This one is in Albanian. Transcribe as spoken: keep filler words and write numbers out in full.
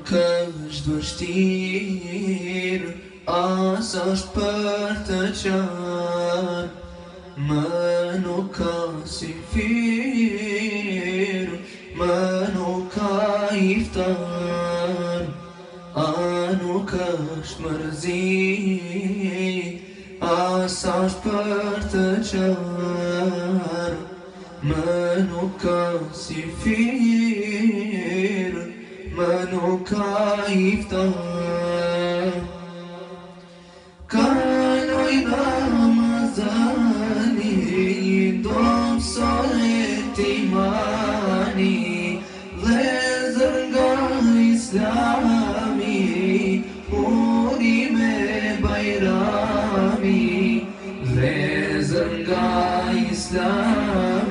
nuk është vështirë, as është për të qarë, më nuk ka si firë, më nuk ka iftar, a nuk është mërzi, as është për të qarë, më nuk ka si firë, më nuk ka iftar. Kaloj Ramazani, do mësohet imani, vlezër nga Islami, uni me Bajrami, vlezër nga Islami.